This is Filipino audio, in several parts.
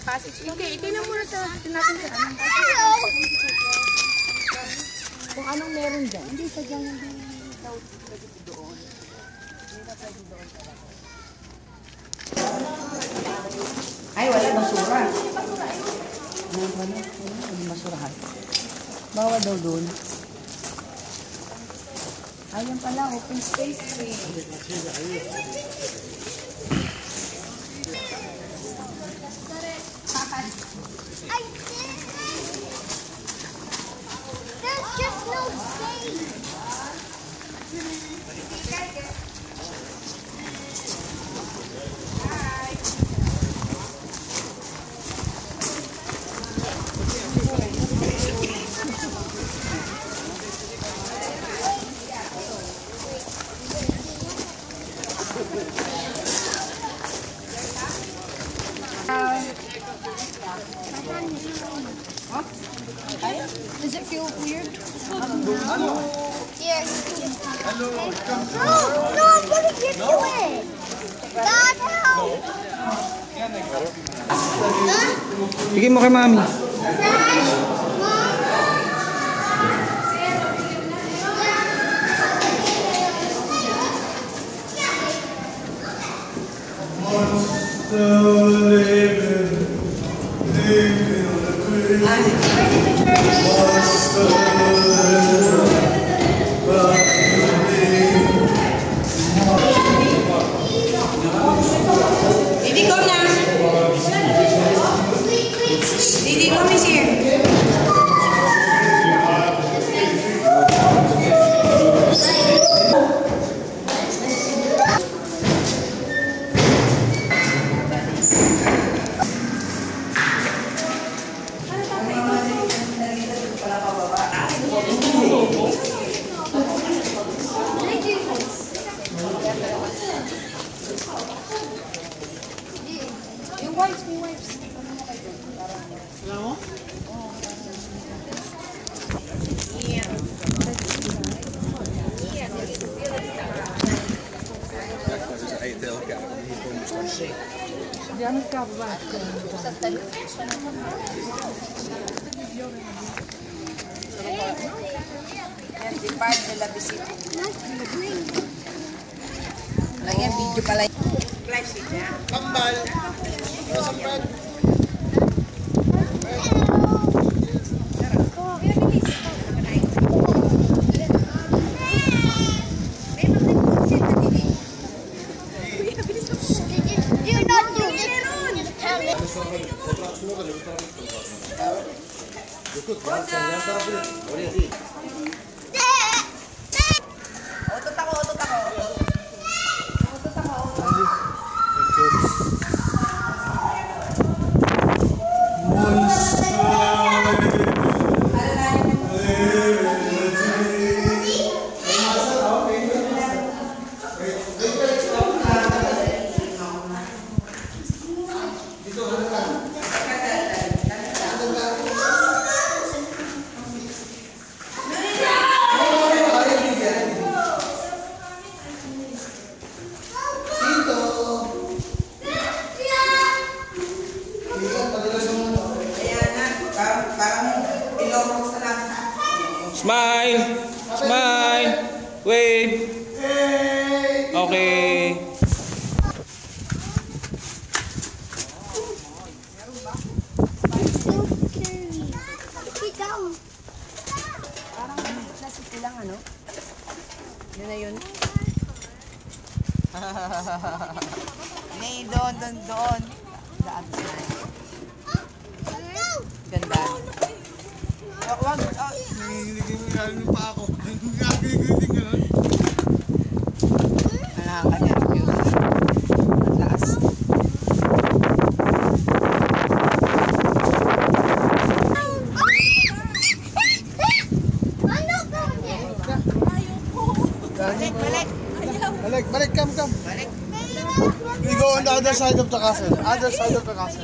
passage. Ikay na muna sa natin sa ano. Kung anong meron dyan. Hindi sa dyan, hindi daw pwede doon. Hindi na pwede doon talaga. Ay, wala basura. Hindi basurahan. Bawal daw doon. Ayan pala, open space. There's just no space. Does it feel weird? Here. No, I'm gonna give you it. Dad, help. Bigay mo kay mami. Didi, come na. Didi, come is here. Yung wipes, may wipes. Wala mo? Diyan ka ba? Yan, di pa nila bisita. Lang yan, video pala. Live sheet niya. Kambal. Masambal. You're not doing it. Otot ako, otot ako. Otot ako. Smile! Smile! Wave! Okay. Sit down. Parang nasiti lang, ano? Yun na yun. May doon. Daan sa ganda. Wag. Nangigiling pa ako. Nangigiling ka nun. Nakakanya. Ang lakas. Balik, come. We go on the other side of the castle. Other side of the castle.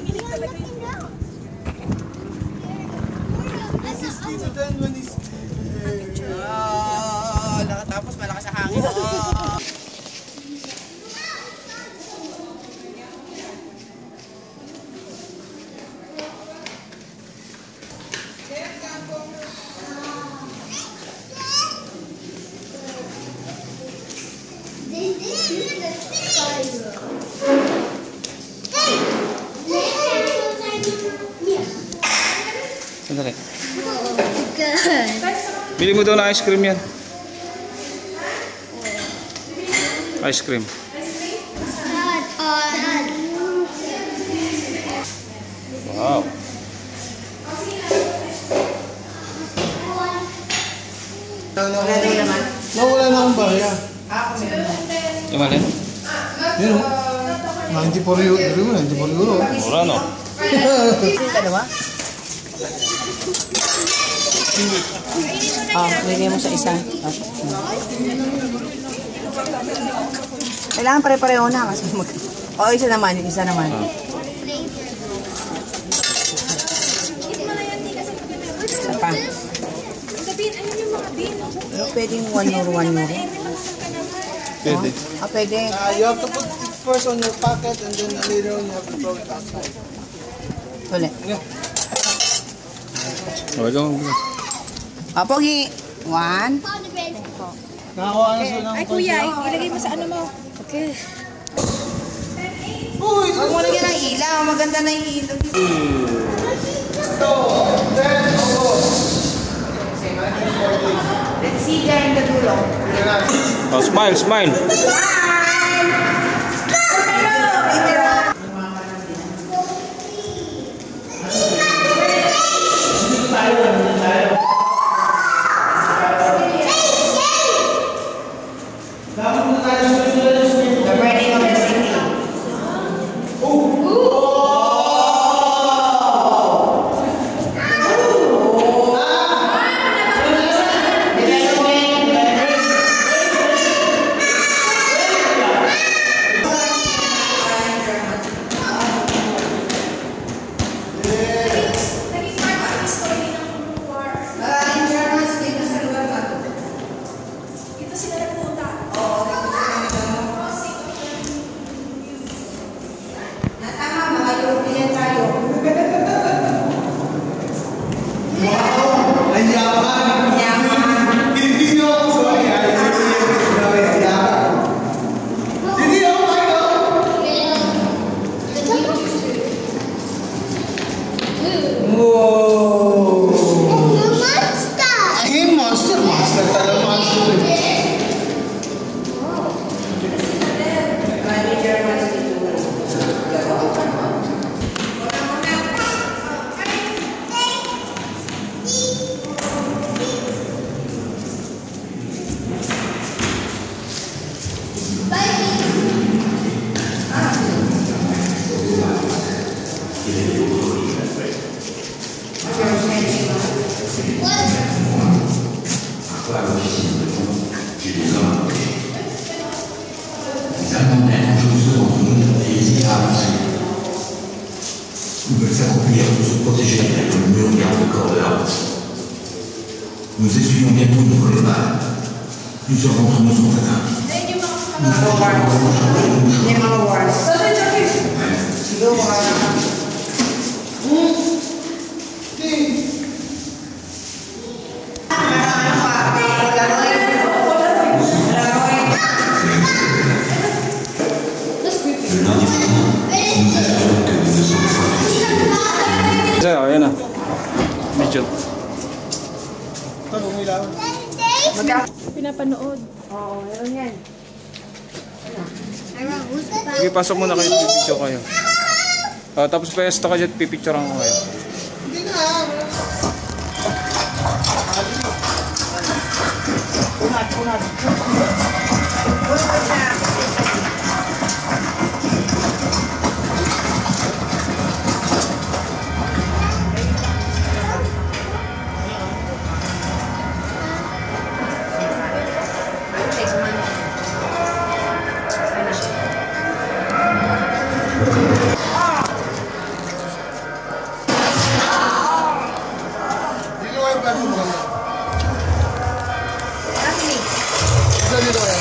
This is Tito Den when he's... Tapos malakas sa hangin. Oh. Good. Bili mo daw na ice cream yan. Ice cream. Dad. Wow. Nawala na akong barya. Yung malin? Yun o. 94 euro. 94 euro. Mura no? Lagay mo sa isa. Kailangan pare-pareho na kasi mag... O, isa naman. Isa pa. Pero pwedeng 1 euro. Pwede. Pwede. You have to put it first on your pocket and then later on you have to throw it outside. Ulit. Wala mo. Pogi. 1. Nakakuha na sila ng Kuya, ilagay mo sa ano mo. Okay. Huwag mo lagyan ng ilaw. Maganda na yung ilaw. Let's see there in the dulo. Oh, smile, smile. The wedding of the city. Ils veulent s'accomplir pour se protéger derrière le mur garde le corps de la route. Nous essuyons bientôt une volée balle. Plusieurs d'entre nous sont atteints. Nous le lundi matin, nous espérons que nous ne sommes pas fatigués. Sa'yo, ayan na. Medyo. Pinapanood. Oo, meron yan. Sige, pasok muna kayo. Pipicture kayo. Tapos pwesto ka dyan, pipicturean ko kayo. Hindi na. Dito kayo.